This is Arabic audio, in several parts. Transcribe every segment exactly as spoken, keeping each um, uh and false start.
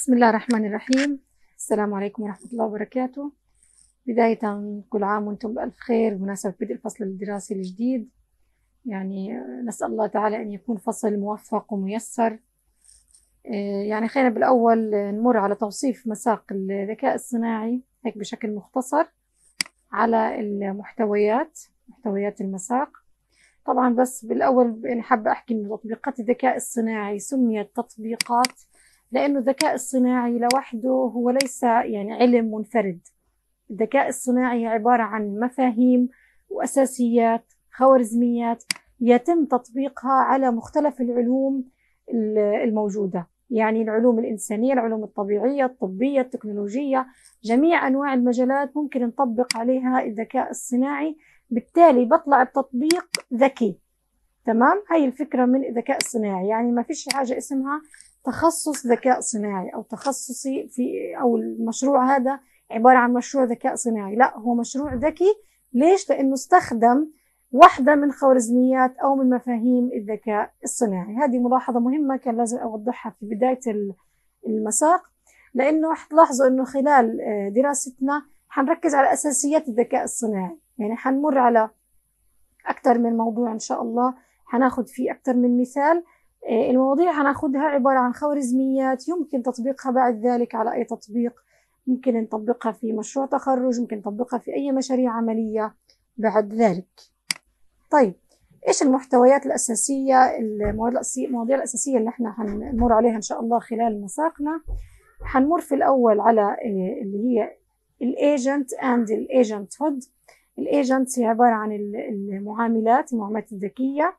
بسم الله الرحمن الرحيم. السلام عليكم ورحمة الله وبركاته. بداية كل عام وانتم بألف خير بمناسبة بدء الفصل الدراسي الجديد. يعني نسأل الله تعالى أن يكون فصل موفق وميسر. يعني خلينا بالأول نمر على توصيف مساق الذكاء الصناعي هيك بشكل مختصر على المحتويات محتويات المساق. طبعا بس بالأول يعني حابة أحكي إن تطبيقات الذكاء الصناعي سميت تطبيقات لأنه الذكاء الصناعي لوحده هو ليس يعني علم منفرد. الذكاء الصناعي عبارة عن مفاهيم وأساسيات خوارزميات يتم تطبيقها على مختلف العلوم الموجودة، يعني العلوم الإنسانية، العلوم الطبيعية، الطبية، التكنولوجية، جميع أنواع المجالات ممكن نطبق عليها الذكاء الصناعي. بالتالي بطلع بتطبيق ذكي. تمام، هاي الفكرة من الذكاء الصناعي. يعني ما فيش حاجة اسمها تخصص ذكاء صناعي أو تخصصي في أو المشروع هذا عبارة عن مشروع ذكاء صناعي، لا، هو مشروع ذكي. ليش؟ لأنه استخدم واحدة من خوارزميات أو من مفاهيم الذكاء الصناعي. هذه ملاحظة مهمة كان لازم أوضحها في بداية المساق، لأنه حتلاحظوا أنه خلال دراستنا حنركز على أساسيات الذكاء الصناعي. يعني حنمر على أكثر من موضوع إن شاء الله، حناخد فيه أكثر من مثال. المواضيع حناخدها عبارة عن خوارزميات يمكن تطبيقها بعد ذلك على أي تطبيق، ممكن نطبقها في مشروع تخرج، ممكن نطبقها في أي مشاريع عملية بعد ذلك. طيب، إيش المحتويات الأساسية، المواضيع الأساسية اللي احنا حنمر عليها إن شاء الله خلال مساقنا؟ حنمر في الأول على اللي هي الايجنت اند الايجنت هود. الايجنت هي عبارة عن المعاملات المعاملات الذكية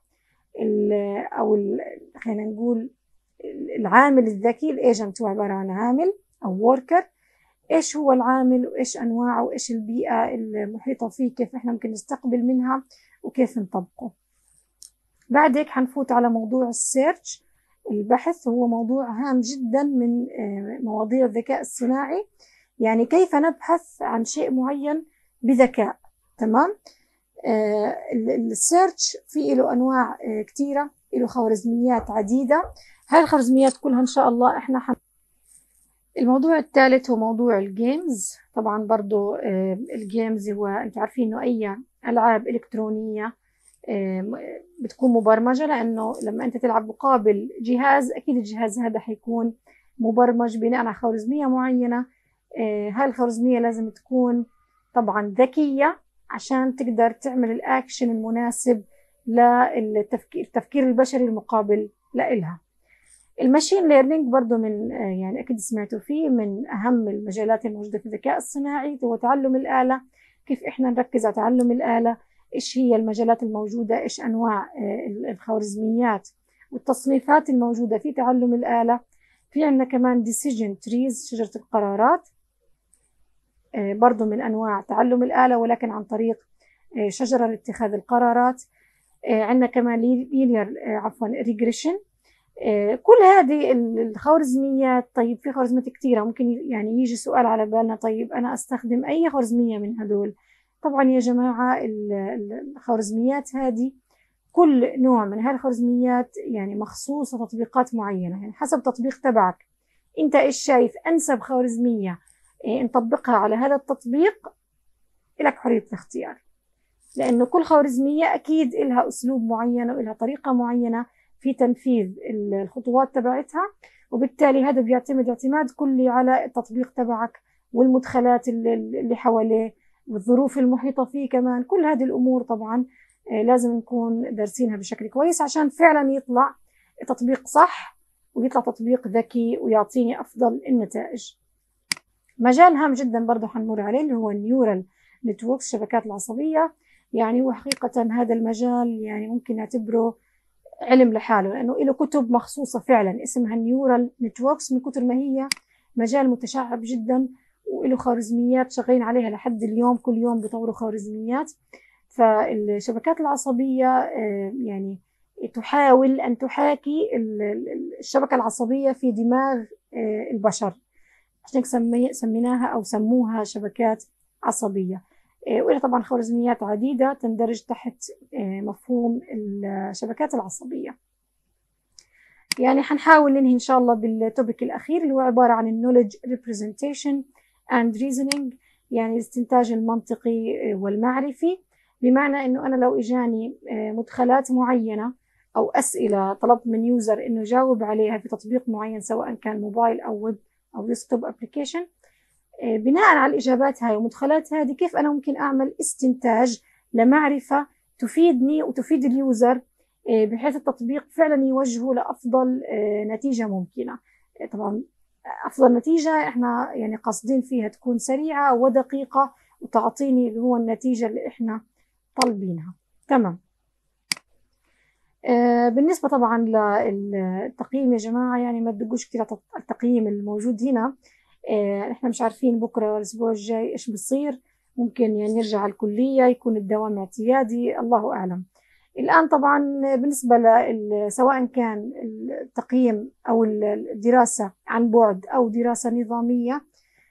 أو خلينا نقول العامل الذكي. الايجنت هو عبارة عن عامل أو وركر. إيش هو العامل وإيش أنواعه وإيش البيئة المحيطة فيه، كيف إحنا ممكن نستقبل منها وكيف نطبقه. بعد هيك حنفوت على موضوع السيرش، البحث. هو موضوع هام جدا من مواضيع الذكاء الصناعي، يعني كيف نبحث عن شيء معين بذكاء. تمام. آه السيرش فيه له أنواع آه كتيرة، له خوارزميات عديدة. هاي الخوارزميات كلها إن شاء الله إحنا حن... الموضوع الثالث هو موضوع الجيمز. طبعا برضو آه الجيمز هو أنت عارفين إنه أي ألعاب إلكترونية آه بتكون مبرمجة، لأنه لما أنت تلعب مقابل جهاز أكيد الجهاز هذا حيكون مبرمج بناء على خوارزمية معينة. آه هاي الخوارزمية لازم تكون طبعا ذكية عشان تقدر تعمل الأكشن المناسب للتفكير التفكير البشري المقابل لإلها. الماشين ليرنينج برضو من يعني أكيد سمعتوا فيه، من أهم المجالات الموجودة في الذكاء الصناعي. هو تعلم الآلة. كيف إحنا نركز على تعلم الآلة؟ إيش هي المجالات الموجودة؟ إيش أنواع الخوارزميات والتصنيفات الموجودة في تعلم الآلة؟ في عندنا كمان decision trees، شجرة القرارات، برضو من أنواع تعلم الآلة ولكن عن طريق شجرة لاتخاذ القرارات. عندنا كمان لينير عفوا ريجريشن. كل هذه الخوارزميات. طيب في خوارزميات كثيرة، ممكن يعني يجي سؤال على بالنا، طيب أنا أستخدم أي خوارزمية من هدول؟ طبعا يا جماعة الخوارزميات هذه كل نوع من هذه الخوارزميات يعني مخصوصة تطبيقات معينة، يعني حسب تطبيق تبعك أنت إيش شايف أنسب خوارزمية نطبقها على هذا التطبيق. لك حرية الاختيار، لأنه كل خوارزمية أكيد إلها أسلوب معين وإلها طريقة معينة في تنفيذ الخطوات تبعتها، وبالتالي هذا بيعتمد اعتماد كلي على التطبيق تبعك والمدخلات اللي حواليه والظروف المحيطة فيه كمان. كل هذه الأمور طبعا لازم نكون دارسينها بشكل كويس عشان فعلا يطلع تطبيق صح ويطلع تطبيق ذكي ويعطيني أفضل النتائج. مجال هام جدا برضه حنمر عليه اللي هو النيورال نتوركس، الشبكات العصبية. يعني وحقيقة هذا المجال يعني ممكن نعتبره علم لحاله، لأنه له كتب مخصوصة فعلا اسمها نيورال نتوركس، من كتر ما هي مجال متشعب جدا وله خوارزميات شغالين عليها لحد اليوم، كل يوم بيطوروا خوارزميات. فالشبكات العصبية يعني تحاول أن تحاكي الشبكة العصبية في دماغ البشر، عشان سميناها أو سموها شبكات عصبية. وإلها طبعا خوارزميات عديدة تندرج تحت مفهوم الشبكات العصبية. يعني حنحاول ننهي إن شاء الله بالتوبيك الأخير اللي هو عبارة عن النولج representation and reasoning، يعني الاستنتاج المنطقي والمعرفي. بمعنى إنه أنا لو إجاني مدخلات معينة أو أسئلة طلبت من يوزر إنه يجاوب عليها في تطبيق معين سواء كان موبايل أو ويب أو ديسكتوب أبليكيشن، بناء على الإجابات هاي ومدخلات هذه كيف أنا ممكن أعمل استنتاج لمعرفة تفيدني وتفيد اليوزر بحيث التطبيق فعلا يوجهه لأفضل نتيجة ممكنة. طبعا أفضل نتيجة إحنا يعني قاصدين فيها تكون سريعة ودقيقة وتعطيني اللي هو النتيجة اللي إحنا طالبينها. تمام. بالنسبة طبعا للتقييم يا جماعة، يعني ما تدقوش كتير التقييم الموجود هنا. إحنا مش عارفين بكرة الأسبوع الجاي إيش بصير، ممكن يعني نرجع على الكلية يكون الدوام اعتيادي، الله أعلم. الآن طبعا بالنسبة ل سواء كان التقييم أو الدراسة عن بعد أو دراسة نظامية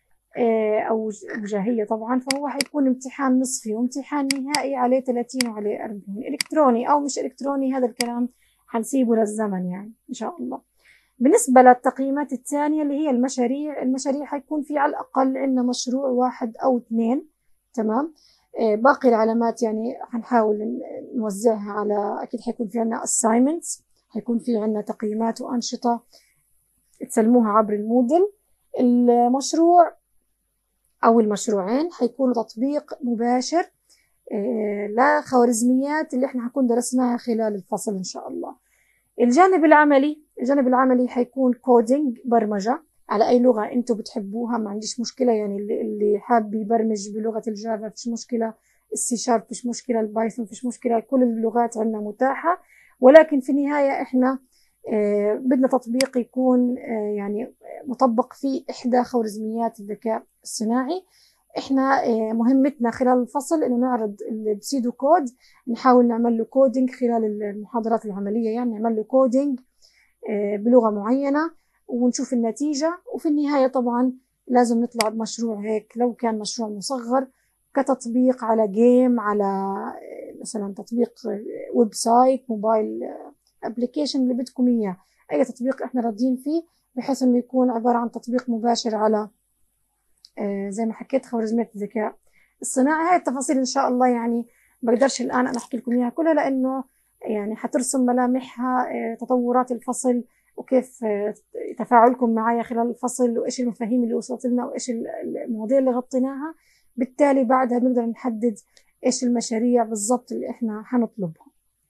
أو وجاهية طبعا، فهو حيكون امتحان نصفي وامتحان نهائي عليه ثلاثين وعليه أربعين. إلكتروني أو مش إلكتروني هذا الكلام حنسيبه للزمن يعني إن شاء الله. بالنسبة للتقييمات الثانية اللي هي المشاريع، المشاريع حيكون في على الأقل عندنا مشروع واحد أو اثنين. تمام. باقي العلامات يعني حنحاول نوزعها على، أكيد حيكون في عنا assignments، حيكون في عنا تقييمات وأنشطة تسلموها عبر المودل. المشروع أو المشروعين حيكونوا تطبيق مباشر لخوارزميات اللي احنا حنكون درسناها خلال الفصل إن شاء الله. الجانب العملي، الجانب العملي حيكون كودينج، برمجة على أي لغة أنتوا بتحبوها، ما عنديش مشكلة، يعني اللي حاب يبرمج بلغة الجافا فيش مشكلة، السي شارب فيش مشكلة، البايثون فيش مشكلة، كل اللغات عندنا متاحة. ولكن في النهاية إحنا آه بدنا تطبيق يكون آه يعني مطبق في إحدى خوارزميات الذكاء الصناعي. إحنا آه مهمتنا خلال الفصل إنه نعرض البسيدو كود، نحاول نعمل له كودينج خلال المحاضرات العملية، يعني نعمل له كودينج آه بلغة معينة ونشوف النتيجة. وفي النهاية طبعا لازم نطلع بمشروع هيك لو كان مشروع مصغر كتطبيق على جيم، على مثلا تطبيق ويب سايت، موبايل ابليكيشن، اللي بدكم اياه، اي تطبيق احنا راضيين فيه، بحيث انه يكون عبارة عن تطبيق مباشر على زي ما حكيت خوارزميات الذكاء الصناعي. هاي التفاصيل ان شاء الله يعني بقدرش الان انا احكي لكم اياها كلها، لانه يعني حترسم ملامحها تطورات الفصل وكيف تفاعلكم معايا خلال الفصل وايش المفاهيم اللي وصلت لنا وايش المواضيع اللي غطيناها. بالتالي بعدها بنقدر نحدد ايش المشاريع بالضبط اللي احنا حنطلبها.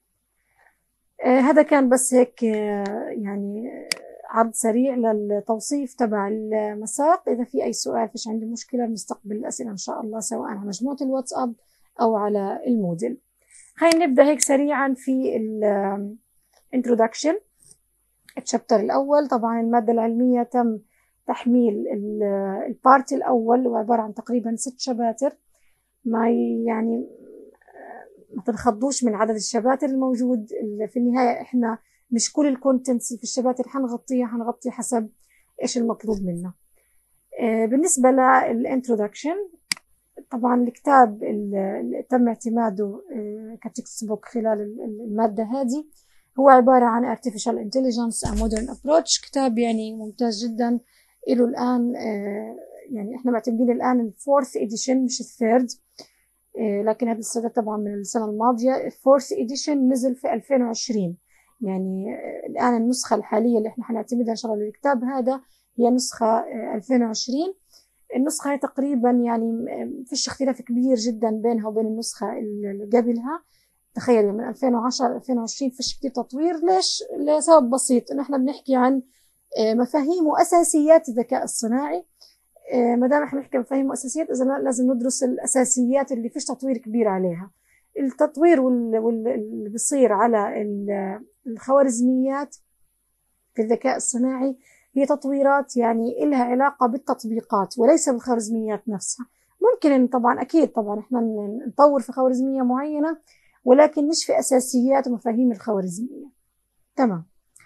آه هذا كان بس هيك آه يعني عرض سريع للتوصيف تبع المساق. اذا في اي سؤال فيش عندي مشكلة، بنستقبل الاسئلة ان شاء الله سواء على مجموعة الواتساب او على الموديل. خلينا نبدأ هيك سريعا في الانترودكشن الشابتر الأول. طبعا المادة العلمية تم تحميل البارت الأول وعبارة عن تقريبا ست شباتر، ما يعني ما تنخضوش من عدد الشباتر الموجود. في النهاية إحنا مش كل الكونتنتس في الشباتر حنغطيها، حنغطي حسب إيش المطلوب منا. بالنسبة للانترودكشن، طبعا الكتاب اللي تم اعتماده كتكست بوك خلال المادة هذه هو عبارة عن Artificial Intelligence A Modern Approach، كتاب يعني ممتاز جدا. إله الآن يعني إحنا معتمدين الآن الفورث إديشن مش الثيرد، لكن هذا السنة طبعا من السنة الماضية. الفورث إديشن نزل في ألفين وعشرين، يعني الآن النسخة الحالية اللي إحنا حنعتمدها إن شاء الله للكتاب هذا هي نسخة ألفين وعشرين. النسخة تقريبا يعني فيش اختلاف كبير جدا بينها وبين النسخة اللي قبلها. تخيل من ألفين وعشرة ألفين وعشرين فيش كتير تطوير. ليش؟ لسبب بسيط، إنه إحنا بنحكي عن مفاهيم وأساسيات الذكاء الصناعي. ما دام إحنا بنحكي مفاهيم وأساسيات، إذا لازم ندرس الأساسيات اللي فيش تطوير كبير عليها. التطوير واللي بيصير على الخوارزميات في الذكاء الصناعي هي تطويرات يعني إلها علاقة بالتطبيقات وليس بالخوارزميات نفسها. ممكن طبعا أكيد طبعا إحنا نطور في خوارزمية معينة، ولكن مش في أساسيات ومفاهيم الخوارزمية. تمام.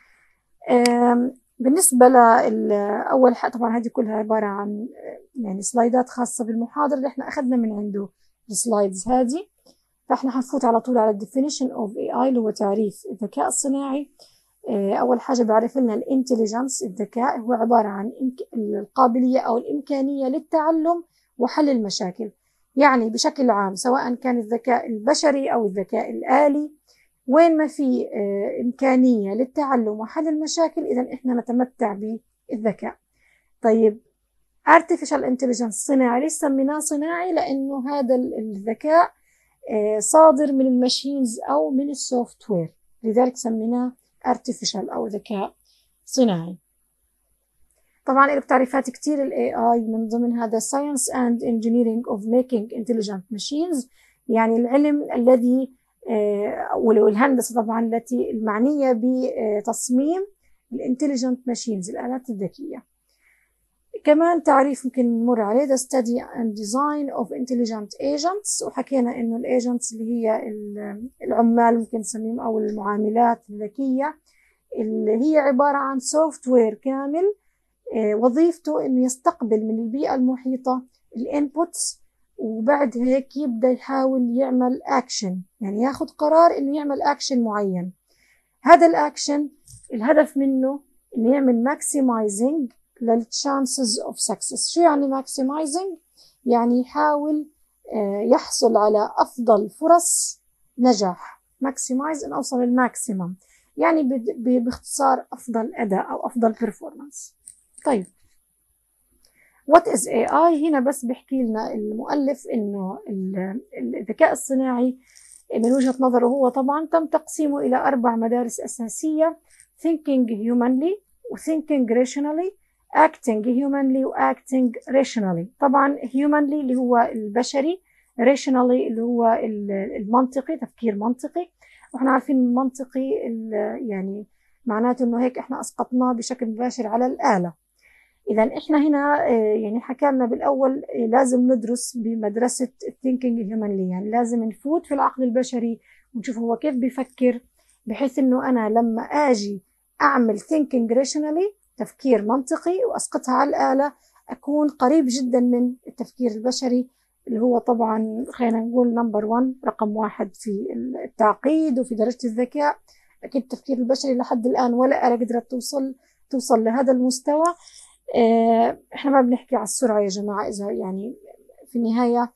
بالنسبة لأول حاجة، طبعا هذه كلها عبارة عن يعني سلايدات خاصة بالمحاضرة اللي احنا أخذنا من عنده السلايدز هذه. فاحنا حنفوت على طول على definition of إيه آي اللي هو تعريف الذكاء الصناعي. أول حاجة بعرف لنا الانتليجنس، الذكاء، هو عبارة عن القابلية أو الإمكانية للتعلم وحل المشاكل. يعني بشكل عام سواء كان الذكاء البشري أو الذكاء الآلي، وين ما في إمكانية للتعلم وحل المشاكل إذا إحنا نتمتع بالذكاء. طيب artificial intelligence صناعي، ليش سميناه صناعي؟ لأنه هذا الذكاء صادر من الماشينز أو من السوفت وير، لذلك سميناه artificial أو ذكاء صناعي. طبعا له تعريفات كتير ال إيه آي، من ضمن هذا science and engineering of making intelligent machines، يعني العلم الذي والهندسة طبعا التي المعنية بتصميم الانتليجنت ماشينز، الآلات الذكية. كمان تعريف ممكن نمر عليه the study and design of intelligent agents، وحكينا انه الايجنتس اللي هي العمال ممكن نسميهم او المعاملات الذكية، اللي هي عبارة عن سوفت وير كامل وظيفته انه يستقبل من البيئة المحيطة الانبوتس، وبعد هيك يبدأ يحاول يعمل اكشن، يعني ياخد قرار انه يعمل اكشن معين. هذا الاكشن الهدف منه انه يعمل maximizing للchances of success. شو يعني maximizing؟ يعني يحاول يحصل على افضل فرص نجاح. maximize ان اوصل للماكسيمم، يعني باختصار افضل اداء او افضل performance. طيب what is إيه آي؟ هنا بس بيحكي لنا المؤلف انه الذكاء الصناعي من وجهة نظره هو طبعا تم تقسيمه الى اربع مدارس اساسية: thinking humanly و thinking rationally، acting humanly و acting rationally. طبعا humanly اللي هو البشري، rationally اللي هو المنطقي، تفكير منطقي. واحنا عارفين المنطقي يعني معناته انه هيك احنا اسقطناه بشكل مباشر على الآلة. إذا إحنا هنا يعني حكالنا بالأول لازم ندرس بمدرسة thinking humanly، يعني لازم نفوت في العقل البشري ونشوف هو كيف بيفكر، بحيث إنه أنا لما آجي أعمل thinking rationally تفكير منطقي وأسقطها على الآلة أكون قريب جدا من التفكير البشري، اللي هو طبعا خلينا نقول نمبر ون، رقم واحد في التعقيد وفي درجة الذكاء. أكيد التفكير البشري لحد الآن ولا آلة قدرت توصل توصل لهذا المستوى. احنا ما بنحكي على السرعة يا جماعة، إذا يعني في النهاية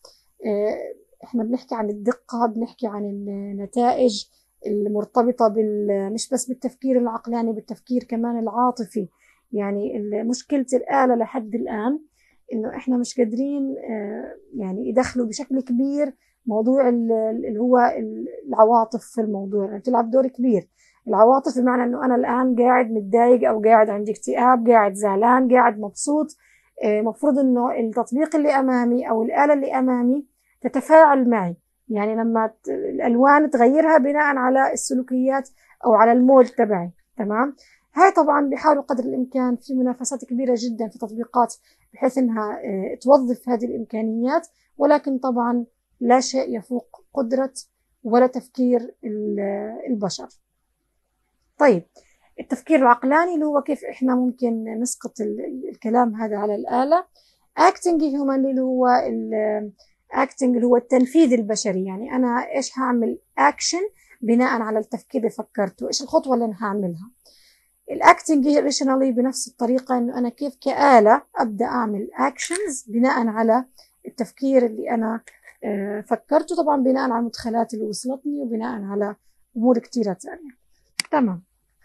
احنا بنحكي عن الدقة، بنحكي عن النتائج المرتبطة بال مش بس بالتفكير العقلاني، بالتفكير كمان العاطفي. يعني مشكلة الآلة لحد الآن إنه احنا مش قادرين يعني يدخلوا بشكل كبير موضوع اللي هو العواطف في الموضوع، يعني تلعب دور كبير. العواطف بمعنى انه انا الان قاعد متضايق او قاعد عندي اكتئاب، قاعد زعلان، قاعد مبسوط، مفروض انه التطبيق اللي امامي او الآلة اللي امامي تتفاعل معي، يعني لما الالوان تغيرها بناء على السلوكيات او على المود تبعي. تمام. هاي طبعا بيحاولوا قدر الامكان، في منافسات كبيرة جدا في تطبيقات بحيث انها توظف هذه الامكانيات، ولكن طبعا لا شيء يفوق قدرة ولا تفكير البشر. طيب التفكير العقلاني اللي هو كيف احنا ممكن نسقط الكلام هذا على الآلة. acting humanly اللي هو acting اللي هو التنفيذ البشري، يعني انا ايش هعمل action بناء على التفكير اللي فكرته، ايش الخطوة اللي انا هعملها. الاكتنج rationally بنفس الطريقة، انه انا كيف كآلة ابدأ اعمل actions بناء على التفكير اللي انا فكرته، طبعا بناء على المدخلات اللي وصلتني وبناء على امور كتيرة تانية. تمام.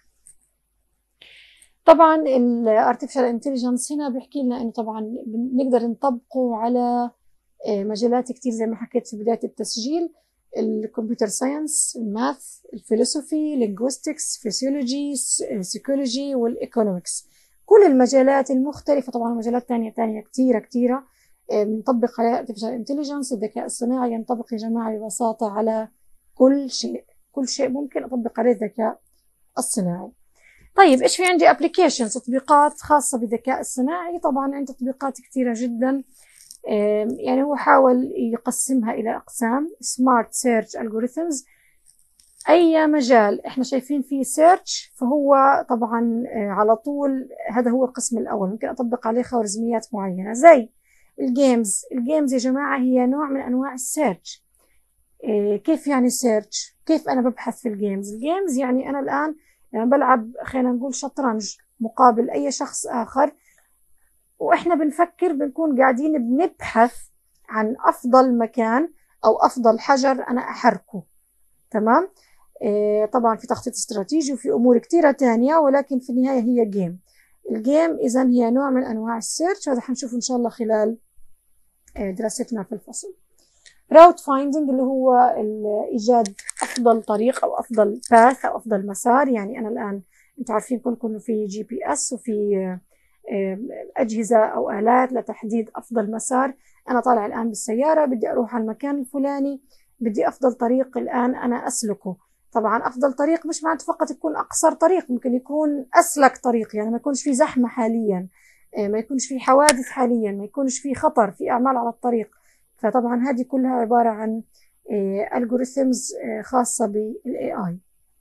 طبعا ال artificial intelligence هنا بيحكي لنا انه طبعا بنقدر نطبقه على مجالات كتير زي ما حكيت في بداية التسجيل: الكمبيوتر ساينس، الماث، الفلسفي، linguistics، فيسيولوجي، سيكولوجي، والايكونومكس. كل المجالات المختلفة، طبعا مجالات تانية تانية كتيرة كتيرة بنطبق على artificial intelligence. الذكاء الصناعي ينطبق يا جماعة ببساطة على كل شيء، كل شيء ممكن أطبق عليه الذكاء الصناعي. طيب إيش في عندي applications، تطبيقات خاصة بالذكاء الصناعي؟ طبعا عندي تطبيقات كتيرة جدا، يعني هو حاول يقسمها إلى أقسام: smart search algorithms. أي مجال إحنا شايفين فيه search فهو طبعا على طول هذا هو القسم الأول، ممكن أطبق عليه خوارزميات معينة. زي الجيمز، الجيمز يا جماعة هي نوع من أنواع السيرش. كيف يعني سيرش؟ كيف أنا ببحث في الجيمز؟ الجيمز يعني أنا الآن يعني بلعب خلينا نقول شطرنج مقابل أي شخص آخر، وإحنا بنفكر بنكون قاعدين بنبحث عن أفضل مكان أو أفضل حجر أنا أحركه. تمام. إيه طبعا في تخطيط استراتيجي وفي أمور كتيرة تانية، ولكن في النهاية هي جيم. الجيم إذن هي نوع من أنواع السيرش، وهذا حنشوف إن شاء الله خلال دراستنا في الفصل. راوت فايندينج اللي هو إيجاد أفضل طريق أو أفضل باث أو أفضل مسار. يعني أنا الآن أنتم عارفين كلكم في جي بي إس وفي أجهزة أو آلات لتحديد أفضل مسار. أنا طالع الآن بالسيارة بدي أروح على المكان الفلاني، بدي أفضل طريق الآن أنا أسلكه. طبعا أفضل طريق مش معناته فقط يكون أقصر طريق، ممكن يكون أسلك طريق، يعني ما يكونش في زحمة حاليا، ما يكونش في حوادث حاليا، ما يكونش في خطر في أعمال على الطريق. فطبعا هذه كلها عبارة عن algorithms خاصة بالاي اي.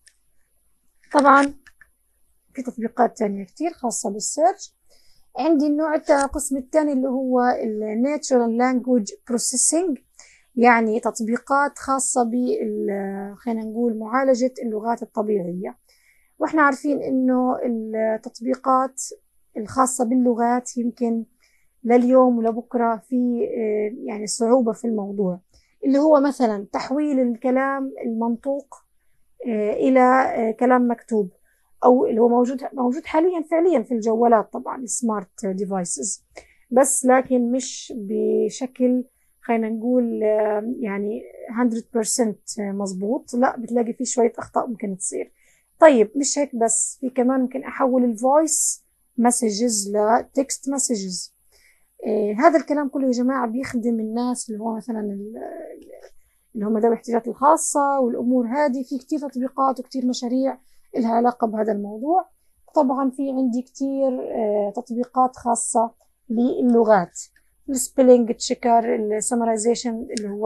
طبعا في تطبيقات تانية كتير خاصة بالسيرش. عندي النوع القسم الثاني اللي هو ال Natural Language Processing، يعني تطبيقات خاصة بال خلينا نقول معالجة اللغات الطبيعية. واحنا عارفين انه التطبيقات الخاصة باللغات يمكن لليوم ولبكرة في يعني صعوبة في الموضوع، اللي هو مثلا تحويل الكلام المنطوق إلى كلام مكتوب، أو اللي هو موجود موجود حاليا فعليا في الجوالات طبعا سمارت ديفايسز، بس لكن مش بشكل خلينا نقول يعني مية بالمية مظبوط، لا بتلاقي فيه شوية أخطاء ممكن تصير. طيب مش هيك بس، في كمان ممكن أحول الفويس مسجز لتكست مسجز. إيه هذا الكلام كله يا جماعة بيخدم الناس اللي هو مثلا اللي هم ذوي الاحتياجات الخاصة والأمور هذه. في كتير تطبيقات وكتير مشاريع لها علاقة بهذا الموضوع. طبعا في عندي كتير اه تطبيقات خاصة باللغات، السبيلينج تشيكر، السمرايزيشن اللي هو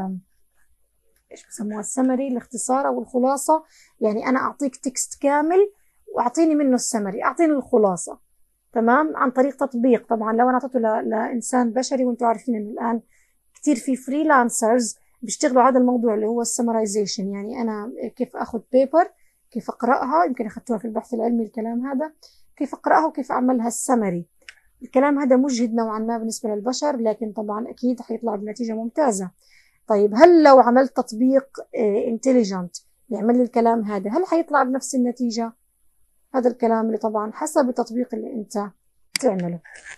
ايش بسموها السمري، الاختصار او الخلاصة. يعني انا اعطيك تكست كامل واعطيني منه السمري، اعطيني الخلاصة. تمام. عن طريق تطبيق. طبعا لو انا اعطيته لانسان بشري، وانتم عارفين انه الان كتير في فريلانسرز بيشتغلوا على الموضوع اللي هو السمرايزيشن. يعني انا كيف اخذ بيبر، كيف اقراها، يمكن اخذتوها في البحث العلمي الكلام هذا، كيف اقراها وكيف اعملها السمري. الكلام هذا مجهد نوعا ما بالنسبة للبشر، لكن طبعا اكيد حيطلع بنتيجة ممتازة. طيب هل لو عملت تطبيق انتليجنت يعمل لي الكلام هذا، هل حيطلع بنفس النتيجة؟ هذا الكلام اللي طبعا حسب التطبيق اللي انت تعمله.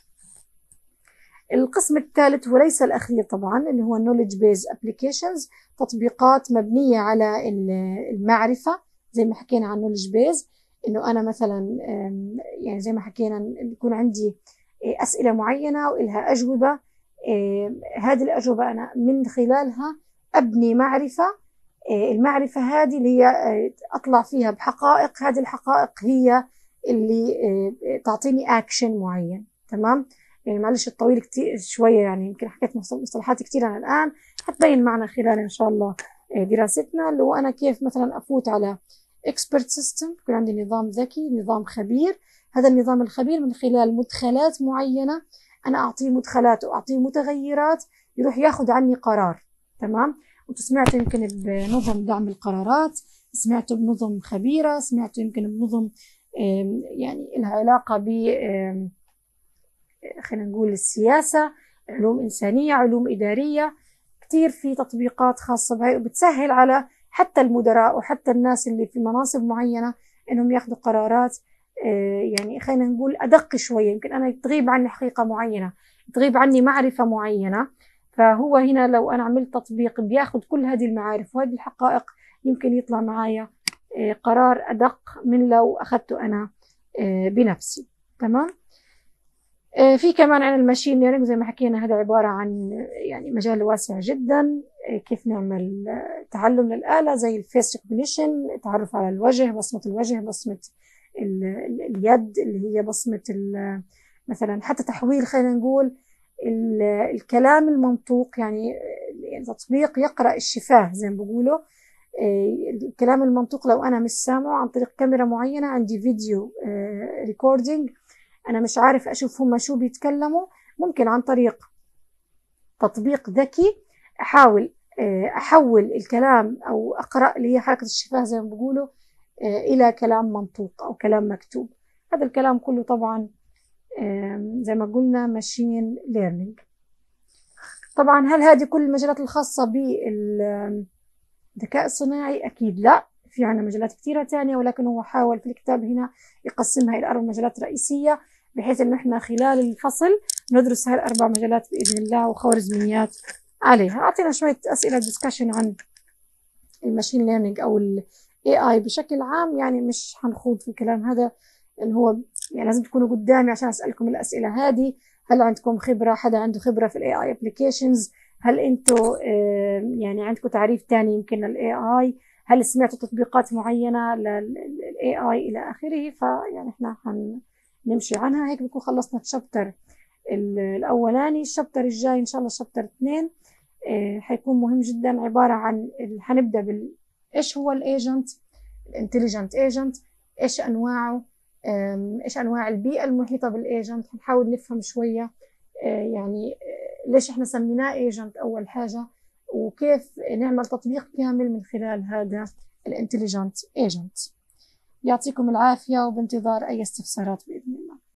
القسم الثالث وليس الأخير طبعا اللي هو knowledge based applications، تطبيقات مبنية على المعرفة. زي ما حكينا عن knowledge based، إنه أنا مثلا يعني زي ما حكينا يكون عندي أسئلة معينة وإلها أجوبة، هذه الأجوبة أنا من خلالها أبني معرفة. المعرفة هذه اللي هي أطلع فيها بحقائق، هذه الحقائق هي اللي تعطيني أكشن معين. تمام. يعني معلش الطويل كتير شوية، يعني يمكن حكيت مصطلحات كتير أنا الآن، حتبين معنا خلال إن شاء الله دراستنا اللي هو أنا كيف مثلا أفوت على expert system، يكون عندي نظام ذكي، نظام خبير. هذا النظام الخبير من خلال مدخلات معينة أنا أعطيه مدخلات وأعطيه متغيرات، يروح ياخد عني قرار. تمام. وانتوا سمعتوا يمكن بنظم دعم القرارات، سمعتوا بنظم خبيرة، سمعتوا يمكن بنظم يعني لها علاقة ب خلينا نقول السياسة، علوم إنسانية، علوم إدارية. كتير في تطبيقات خاصة بهاي، وبتسهل على حتى المدراء وحتى الناس اللي في مناصب معينة إنهم ياخدوا قرارات يعني خلينا نقول أدق شوية. يمكن أنا تغيب عني حقيقة معينة، تغيب عني معرفة معينة، فهو هنا لو أنا عملت تطبيق بياخد كل هذه المعارف وهذه الحقائق، يمكن يطلع معايا قرار أدق من لو أخذته أنا بنفسي. تمام. في كمان عن الماشين ليرنينج زي ما حكينا، هذا عبارة عن يعني مجال واسع جدا. كيف نعمل تعلم للآلة زي الفيس ريكوجنيشن، التعرف على الوجه، بصمة الوجه، بصمة اليد اللي هي بصمة مثلا، حتى تحويل خلينا نقول الكلام المنطوق. يعني تطبيق يقرأ الشفاه زي ما بيقولوا، الكلام المنطوق لو أنا مش سامعه عن طريق كاميرا معينة، عندي فيديو ريكوردينج أنا مش عارف أشوف هم شو بيتكلموا، ممكن عن طريق تطبيق ذكي أحاول أحول الكلام أو أقرأ اللي هي حركة الشفاه زي ما بيقولوا إلى كلام منطوق أو كلام مكتوب. هذا الكلام كله طبعا زي ما قلنا ماشين ليرنينج. طبعا هل هذه كل المجالات الخاصة بالذكاء الصناعي؟ أكيد لا، في عنا مجالات كثيرة تانية، ولكن هو حاول في الكتاب هنا يقسمها إلى أربع مجالات رئيسية، بحيث إنه إحنا خلال الفصل ندرس هاي الأربع مجالات بإذن الله وخوارزميات عليها. أعطينا شوية أسئلة ديسكشن عن الماشين ليرنينج أو ال إيه آي بشكل عام، يعني مش هنخوض في الكلام هذا، اللي هو يعني لازم تكونوا قدامي عشان أسألكم الأسئلة هذه. هل عندكم خبرة؟ حدا عنده خبرة في ال إيه آي applications؟ هل أنتوا يعني عندكم تعريف تاني يمكن لل إيه آي؟ هل سمعتوا تطبيقات معينة لل إيه آي إلى آخره؟ فيعني إحنا هنمشي عنها هيك بنكون خلصنا الشابتر الأولاني. الشابتر الجاي إن شاء الله شابتر اثنين حيكون مهم جدا، عبارة عن هنبدأ بال إيش هو الإيجنت، الانتليجنت إيجنت، إيش أنواعه، إيش أنواع البيئة المحيطة بالإيجنت. هنحاول نفهم شوية يعني ليش إحنا سميناه إيجنت أول حاجة، وكيف نعمل تطبيق كامل من خلال هذا الانتليجنت إيجنت. يعطيكم العافية وبانتظار أي استفسارات بإذن